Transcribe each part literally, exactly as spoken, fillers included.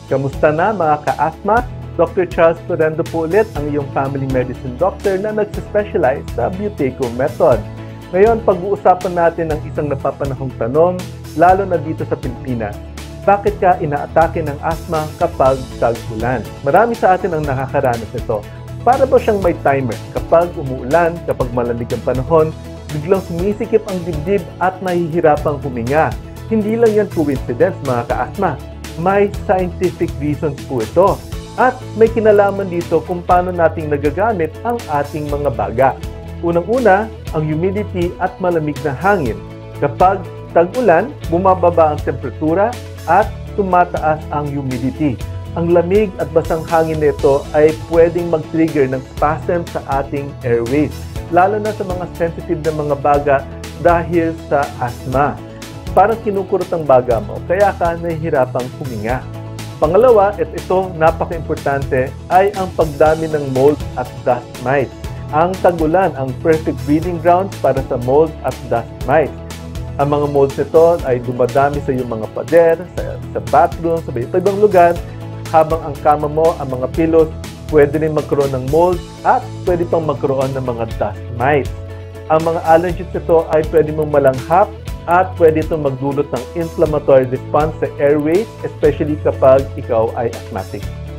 Kamusta na mga ka-asthma? Doctor Charles Torrendo po ulit ang iyong family medicine doctor na nagsispecialize sa Buteyko method. Ngayon, pag-uusapan natin ang isang napapanahong tanong, lalo na dito sa Pilipinas. Bakit ka inaatake ng asthma kapag tag-ulan? Marami sa atin ang nakakaranas nito. Para ba siyang may timer? Kapag umuulan, kapag malamig ang panahon, biglang sumisikip ang dibdib at nahihirapang huminga. Hindi lang yan coincidence mga ka-asthma. May scientific reasons po ito. At may kinalaman dito kung paano nating nagagamit ang ating mga baga. Unang-una, ang humidity at malamig na hangin. Kapag tag-ulan, bumababa ang temperatura at tumataas ang humidity. Ang lamig at basang hangin nito ay pwedeng mag-trigger ng spasm sa ating airways, lalo na sa mga sensitive na mga baga dahil sa asthma. Parang kinukurot ang baga mo, kaya ka nahihirapang huminga. Pangalawa, at ito napaka-importante, ay ang pagdami ng mold at dust mites. Ang tag-ulan ang perfect breeding grounds para sa mold at dust mites. Ang mga molds nito ay dumadami sa iyong mga pader, sa, sa bathroom, sa ibang lugar, habang ang kama mo, ang mga pillows, pwede rin magkaroon ng mold at pwede pang magkaroon ng mga dust mites. Ang mga allergens nito ay pwede mong malanghap at pwede itong magdulot ng inflammatory response sa airways, especially kapag ikaw ay asthmatic.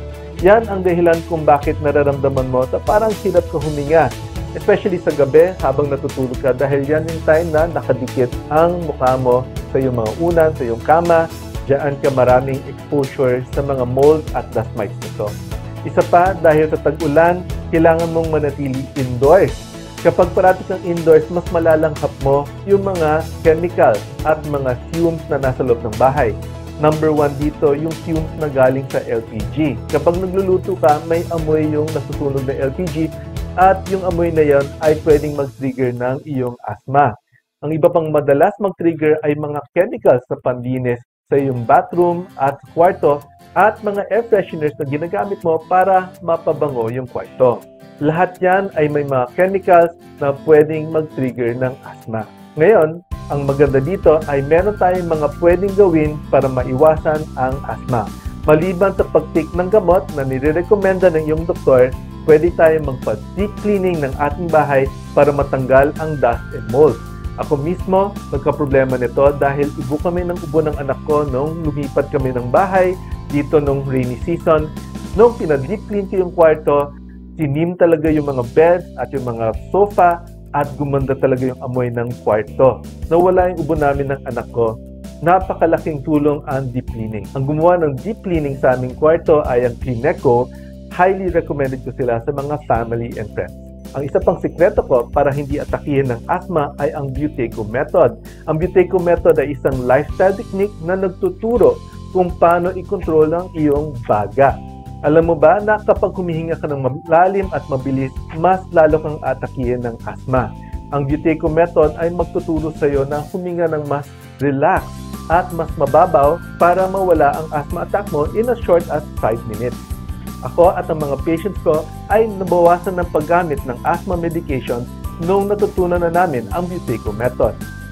Yan ang dahilan kung bakit nararamdaman mo na parang hirap ka huminga, especially sa gabi habang natutulog ka, dahil yan yung time na nakadikit ang mukha mo sa iyong mga unan, sa iyong kama. Diyan ka maraming exposure sa mga mold at dust mites nito. Isa pa, dahil sa tag-ulan, kailangan mong manatili indoors. Kapag parati kang indoors, mas malalanghap mo yung mga chemicals at mga fumes na nasa loob ng bahay. Number one dito, yung fumes na galing sa L P G. Kapag nagluluto ka, may amoy yung nasusunog na L P G at yung amoy na yan ay pwedeng mag-trigger ng iyong asthma. Ang iba pang madalas mag-trigger ay mga chemicals sa panlinis sa iyong bathroom at kwarto at mga air fresheners na ginagamit mo para mapabango yung kwarto. Lahat yan ay may mga chemicals na pwedeng mag-trigger ng asthma. Ngayon, ang maganda dito ay meron tayong mga pwedeng gawin para maiwasan ang asthma. Maliban sa pag-take ng gamot na nire-recommenda ng iyong doktor, pwede tayong magpa-deep cleaning ng ating bahay para matanggal ang dust and mold. Ako mismo, nagka-problema nito dahil ubo kami ng ubo ng anak ko nung lumipat kami ng bahay dito nung rainy season. Nung pinag-deep clean ko yung kwarto, sinim talaga yung mga beds at yung mga sofa at gumanda talaga yung amoy ng kwarto. Nawala yung ubo namin ng anak ko. Napakalaking tulong ang deep cleaning. Ang gumawa ng deep cleaning sa aming kwarto ay ang Kleeneco. Highly recommended ko sila sa mga family and friends. Ang isa pang sikreto ko para hindi atakihin ng asthma ay ang Buteyko method. Ang Buteyko method ay isang lifestyle technique na nagtuturo kung paano i-control ang iyong baga. Alam mo ba na kapag humihinga ka ng malalim at mabilis, mas lalo kang atakihin ng asthma. Ang Buteyko method ay magtuturo sa iyo na huminga ng mas relax at mas mababaw para mawala ang asthma attack mo in as short as five minutes. Ako at ang mga patients ko ay nabawasan ng paggamit ng asthma medication nung natutunan na namin ang Buteyko method.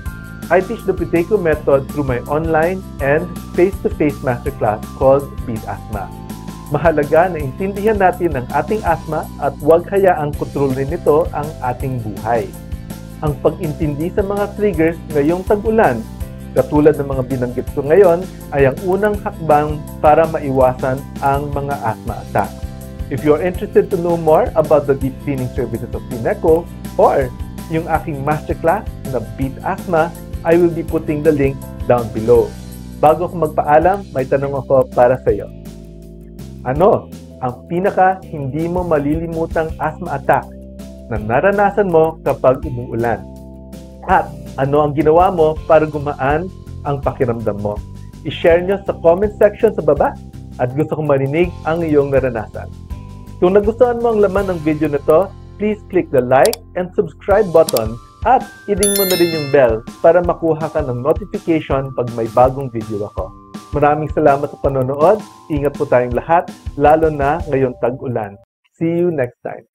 I teach the Buteyko method through my online and face-to-face masterclass called Beat Asthma. Mahalaga na intindihan natin ang ating asthma at huwag hayaang kontrolin nito ang ating buhay. Ang pag-intindi sa mga triggers ngayong tag-ulan, katulad ng mga binanggit ko ngayon, ay ang unang hakbang para maiwasan ang mga asthma attacks. If you're interested to know more about the deep cleaning services of Kleeneco or yung aking masterclass na Beat Asthma, I will be putting the link down below. Bago ko magpaalam, may tanong ako para sa iyo. Ano ang pinaka hindi mo malilimutang asthma attack na naranasan mo kapag umuulan? At ano ang ginawa mo para gumaan ang pakiramdam mo? I-share nyo sa comment section sa baba at gusto kong marinig ang iyong naranasan. Kung nagustuhan mo ang laman ng video na to, please click the like and subscribe button at i-ring mo na rin yung bell para makuha ka ng notification pag may bagong video ako. Maraming salamat sa panonood. Ingat po tayong lahat, lalo na ngayong tag-ulan. See you next time.